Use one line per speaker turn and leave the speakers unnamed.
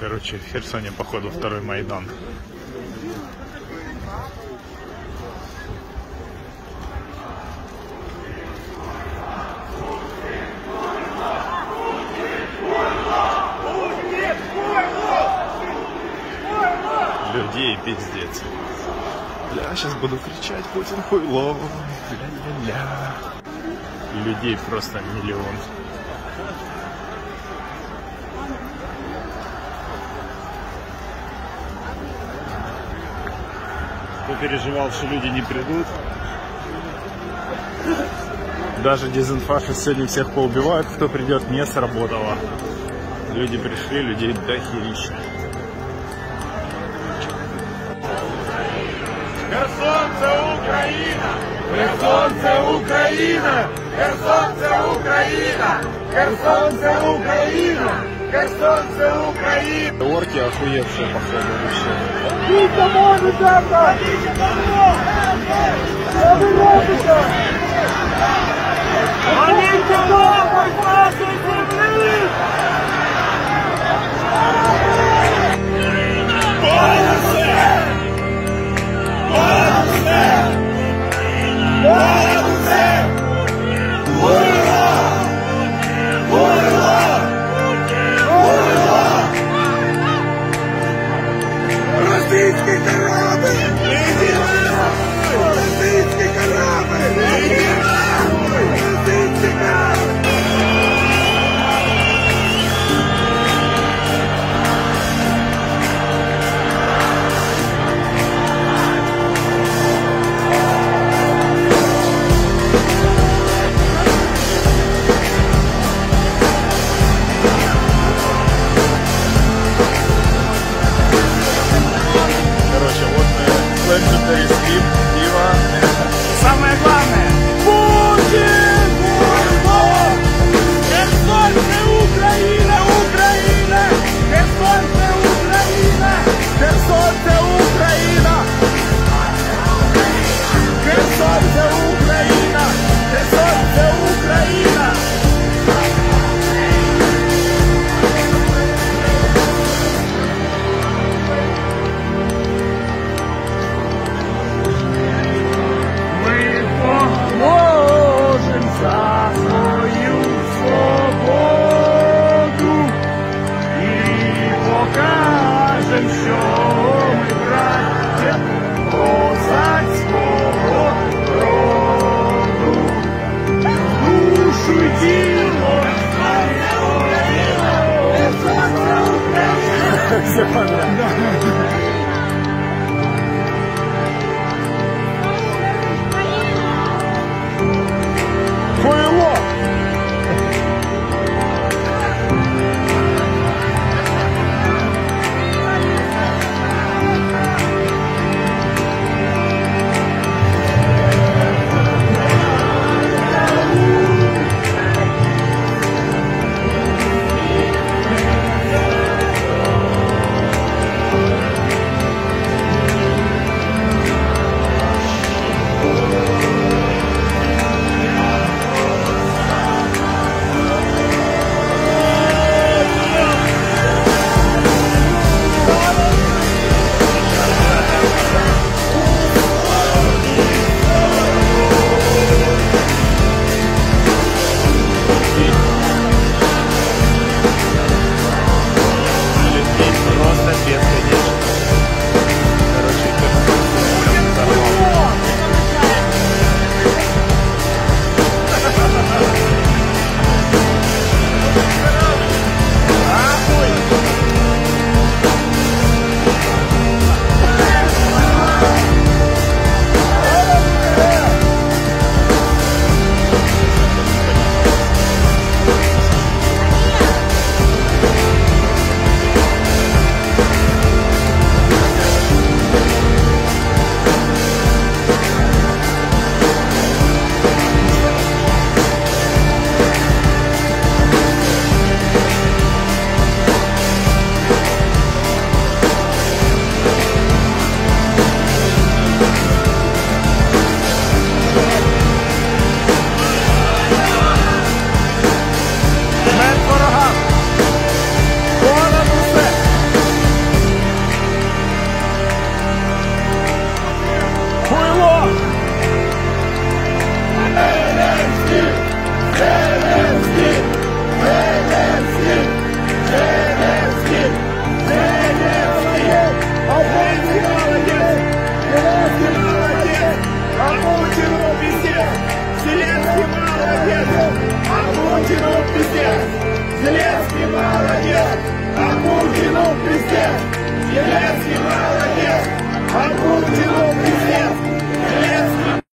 Короче, в Херсоне, походу, второй Майдан. Людей пиздец. Бля, сейчас буду кричать: Путин хуйло. Ля-ля-ля. Людей просто миллион.
Кто переживал, что люди не придут?
Даже дезинфа сегодня всех поубивают, кто придет, не сработало. Люди пришли, людей дохерища.
Херсон – це Україна! Херсон – це Україна! Херсон – це Україна! Херсон – це Україна! Херсон – це Україна!
Орки охуевшие, походу, вообще.
Скільки може завтра? Що ви робите? Ганіть нахуй з нашої землі! Російський корабль! Російський корабль! Російський корабль!
Legendary Sleep, Diva.
Самое главное! Путин! Херсон – це Україна! Україна! Херсон – це Україна! Херсон – це Україна! Херсон – це Україна! Херсон – це Україна! За свою свободу і покажем, що ми браття козацького роду. Душу й тіло. Все понятно. Хуйло! президент, Зеленский молодец, а Путин